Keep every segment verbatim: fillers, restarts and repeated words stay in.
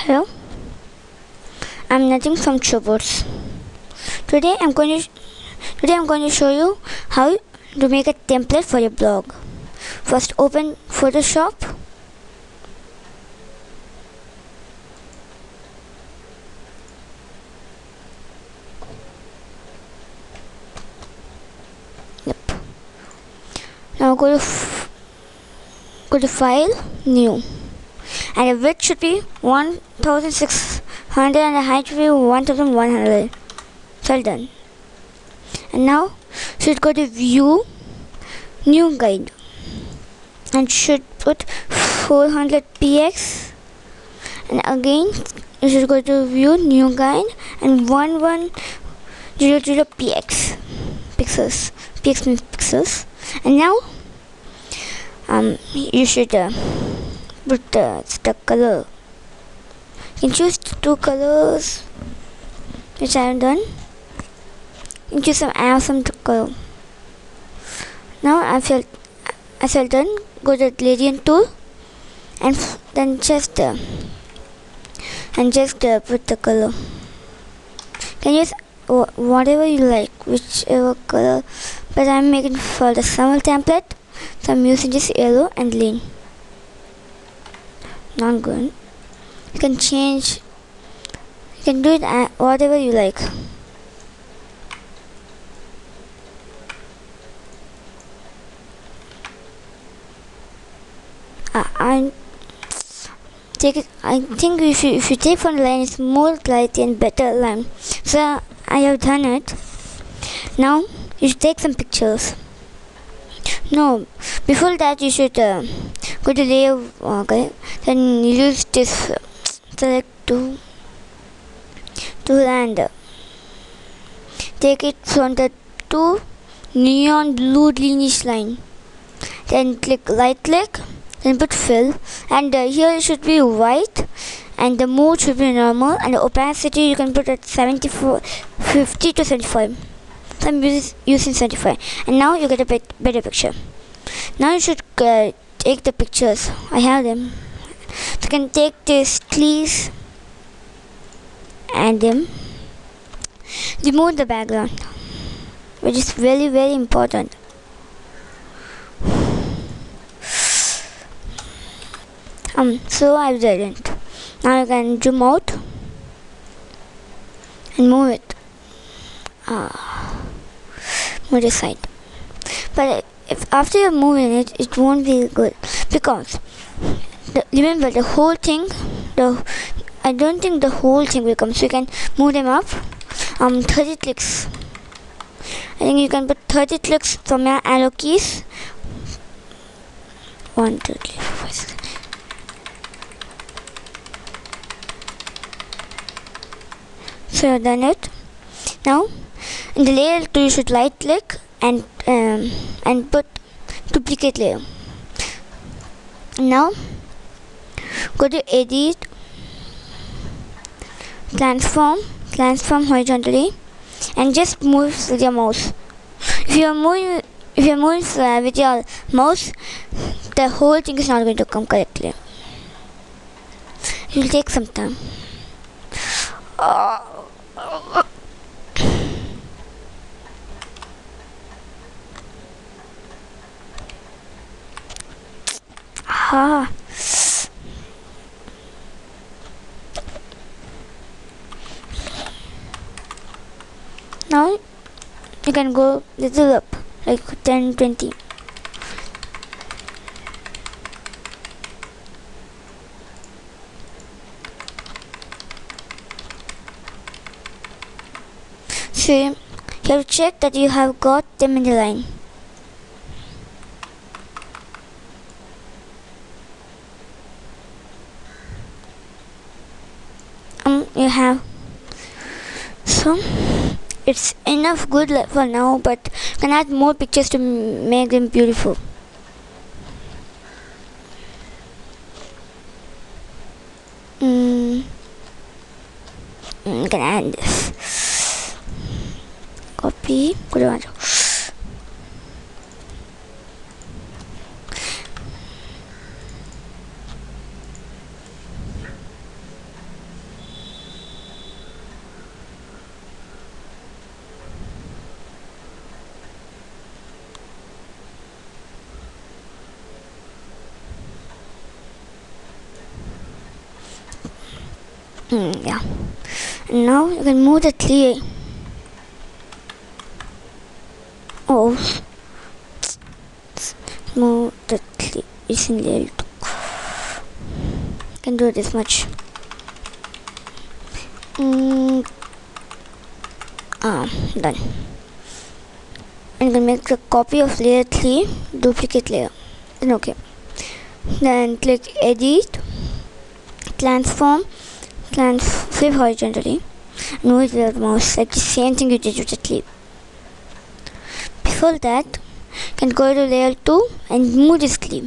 Hello, I'm Nadim from Chobots. Today I'm going to today I'm going to show you how to make a template for your blog. First, open Photoshop. Yep. Now go to f go to File, New, and the width should be one thousand six hundred and the height should be one thousand one hundred. Well done. And now should go to View, New Guide, and should put four hundred p x, and again you should go to View, New Guide, and one one zero zero p x pixels. Px means pixels. And now um you should uh, put uh, the color. You can choose two colors, which I have done. You can choose some awesome color. Now after as well done, go to the gradient tool, and then just uh, and just uh, put the color. You can use wh whatever you like, whichever color. But I'm making for the summer template, so I'm using just yellow and green. Not good. You can change. You can do it uh, whatever you like. Uh, I take it. I think if you if you take from the line, it's more clarity and better line. So I have done it. Now you should take some pictures. No, before that you should uh, go to layer. Okay, then use this uh, select to to and uh, take it from the two neon blue greenish line. Then click right click. Then put fill, and uh, here it should be white, and the mode should be normal, and the opacity you can put at seventy-four, fifty to seventy-five. So I'm using seventy-five, and now you get a bit better picture. Now you should uh, take the pictures. I have them. So you can take this, please, and then remove the background, which is very very important. Um, so I didn't. Now you can zoom out and move it. Ah, move this side. But if after you're moving it, it won't be good because the, remember the whole thing. The I don't think the whole thing will come. So you can move them up. Um, thirty clicks. I think you can put thirty clicks from your arrow keys. One, two, three, four, five, six. So I've done it. Now in the layer two you should right click and um, and put duplicate layer. Now go to edit, transform, transform horizontally, and just move with your mouse. If you are moving if you are moving uh, with your mouse, the whole thing is not going to come correctly. It will take some time. Uh, Ah. Now you can go little up, like ten, twenty. So you have to check that you have got them in the line. Um, you have. So it's enough good for now, but you can add more pictures to make them beautiful. Mm. You can add this. Copy. Good. Mm, yeah. And now you can move the tree. Oh, move the tree. It's in layer two. Can do this much. Mm. Ah, done. And you can make a copy of layer three, duplicate layer. Then okay. Then click edit, transform, trans flip horizontally. Move with the mouse like the same thing you did with the clip. Before that, you can go to layer two and move this clip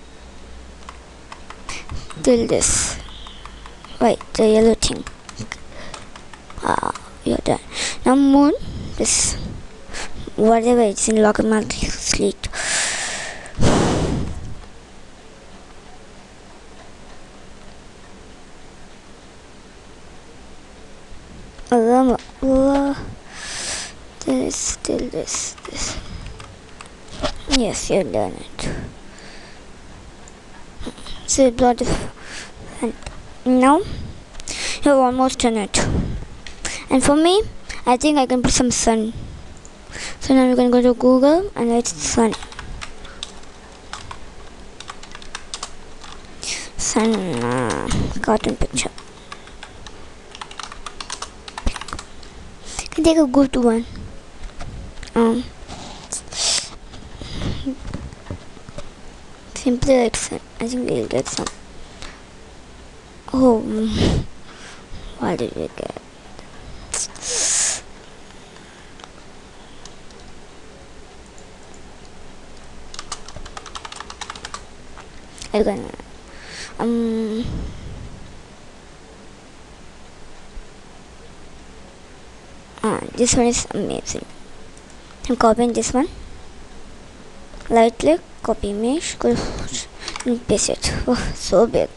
till this. Right, the yellow thing. Ah, you're done. Now move this whatever it's in logarithmic slate. Um, uh, this, still this, this. Yes, you've done it. So you brought it, and now you've almost done it. And for me, I think I can put some sun. So now you can go to Google and write sun. Sun uh, cartoon picture. Take a good one. Um, simply like sun. I think we'll get some. Oh, what did we get? I'm gonna um. Ah, this one is amazing. I'm copying this one. Right click, copy image, go and paste it. Oh, so big.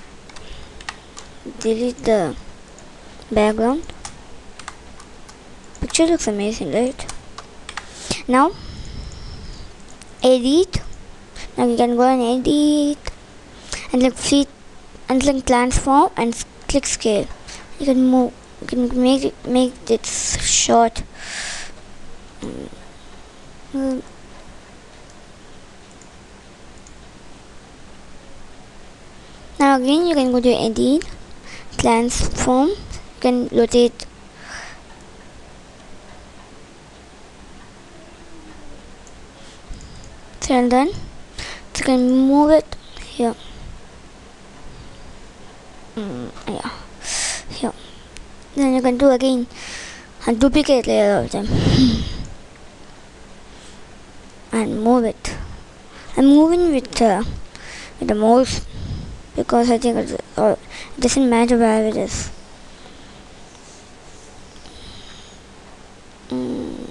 Delete the background. Picture looks amazing, right? Now, edit. Now you can go and edit and click flip and click transform and click scale. You can move. You can make it, make it short. Mm. Now again you can go to edit, transform, you can rotate. So done. You can move it here. Mm, yeah, here. Then you can do again a duplicate layer of them and move it. I'm moving with uh, with the mouse because I think it's, uh, it doesn't matter where it is. Mm.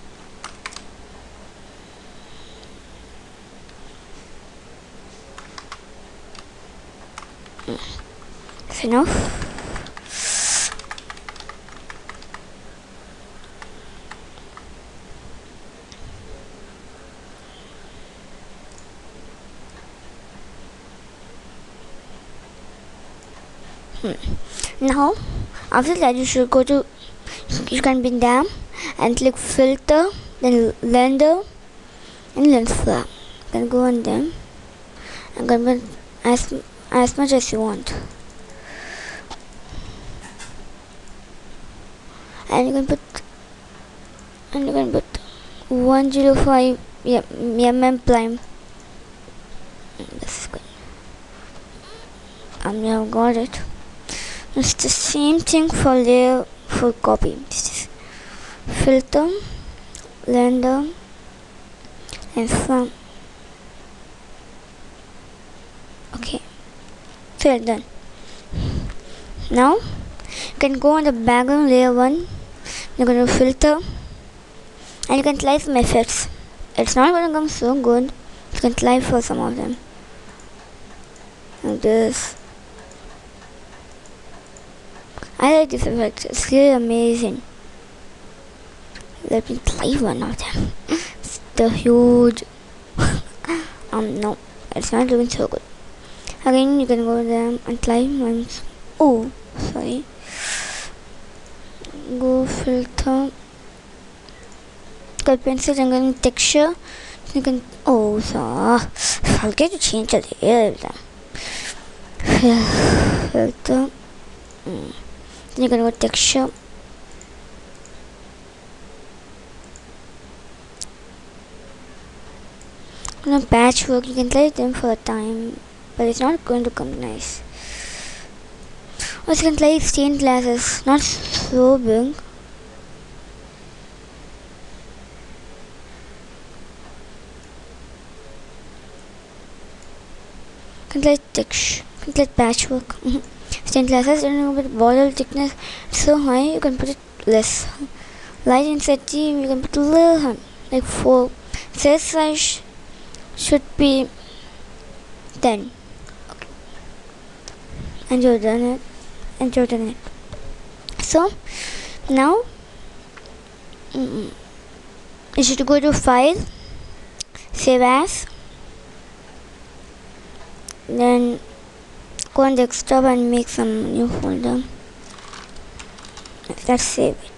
That's enough. Hmm. Now, after that, you should go to. You can bring down and click filter, then render, and lens flare. You can go on them and convert as as much as you want. And you can put and you can put one zero five mm prime. This is good. I now got it. It's the same thing for layer for copy. This is filter, render, and from. Okay, so you're done. Now you can go on the background layer one. You're going to filter, and you can try some effects. It's not going to come so good. You can try for some of them, like this. I like this effect. It's really amazing. Let me try one of them. It's the huge. um, no, it's not doing so good. Again, you can go there and try once. Oh, sorry. go filter, go pencil, and then texture. You can oh so I'll get to change the layer. Filter. Mm. Then you can go texture. On a patchwork, you can let them for a time, but it's not going to come nice. Also, you can play stained glasses, not so big. You can play texture, you can play patchwork. Stained glasses, and with border thickness so high, you can put it less. Light intensity, you can put a little high, like four. Cell size should be ten. Okay. And you're done it. And you're done it. So now mm, you should go to File, Save As, then go on Desktop and make some new folder. Let's save it.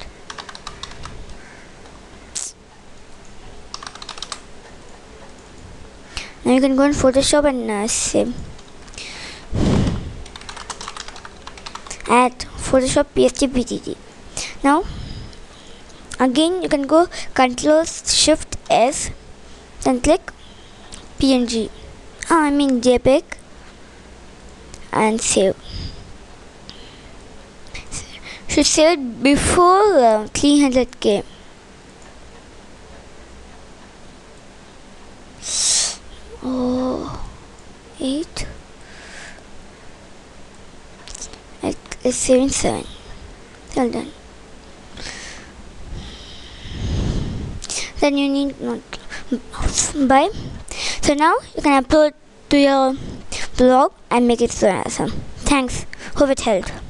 Now you can go in Photoshop and uh, save. Add Photoshop P S T P T T. Now again you can go Control Shift S, then click P N G. Ah, I mean JPEG, and save. Should save it before uh, three hundred K. Oh, eight. It's saving seven. Well done. Then you need not buy. So now you can upload to your blog and make it so awesome. Thanks. Hope it helped.